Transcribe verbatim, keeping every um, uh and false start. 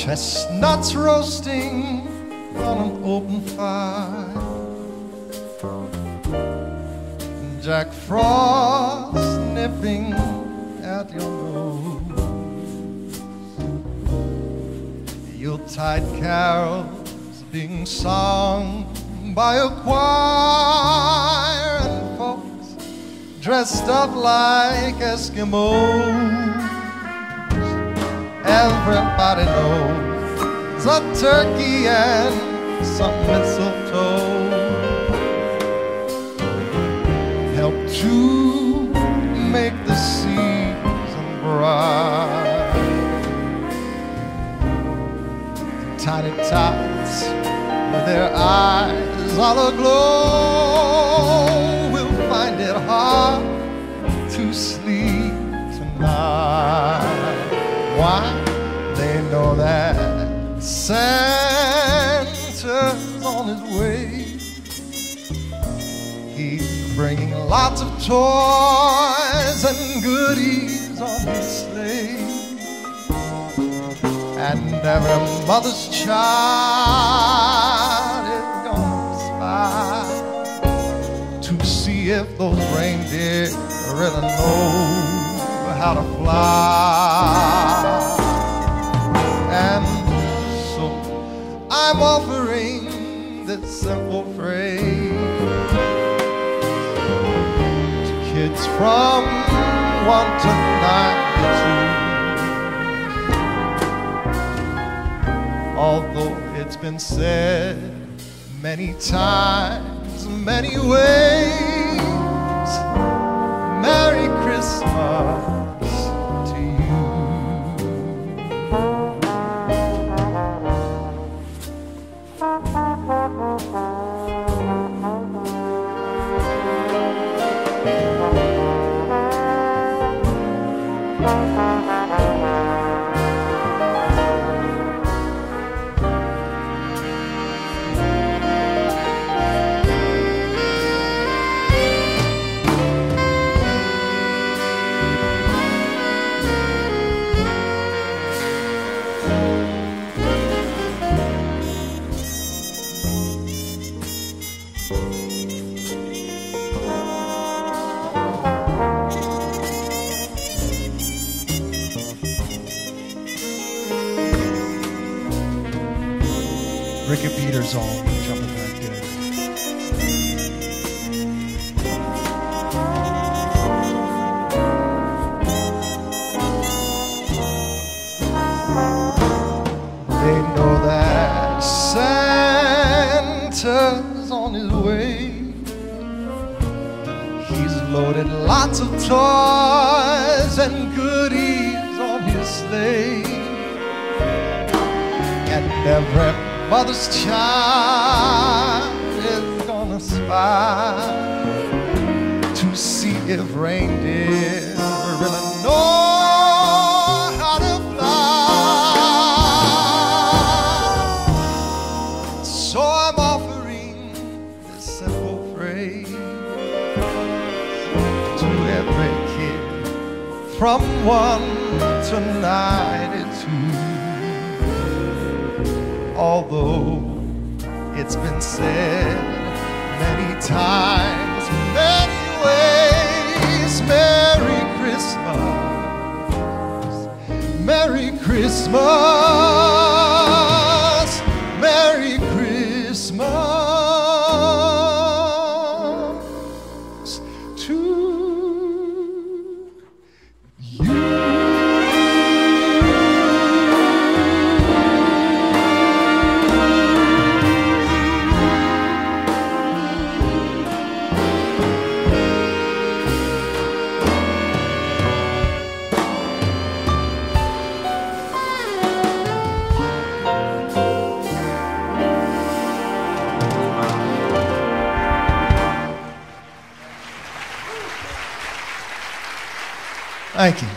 Chestnuts roasting on an open fire, Jack Frost nipping at your nose, Yuletide carols being sung by a choir, and folks dressed up like Eskimos. Everybody knows a turkey and some mistletoe help to make the season bright. Tiny tots with their eyes all aglow will find it hard to sleep tonight. Why? They know that Santa's on his way. He's bringing lots of toys and goodies on his sleigh, and every mother's child is gonna spy to see if those reindeer really know how to fly. And so I'm offering this simple phrase to kids from one to ninety-two. Although it's been said many times, many ways, Merry Christmas to you. Ricky Peters on jumping back there. They know that Santa's on his way. He's loaded lots of toys and goodies on his sleigh, and every mother's child is gonna spy to see if reindeer really know how to fly. So I'm offering this simple phrase to every kid from one to ninety-two. Although it's been said many times, many ways, Merry Christmas, Merry Christmas, Merry Christmas to you. Thank you.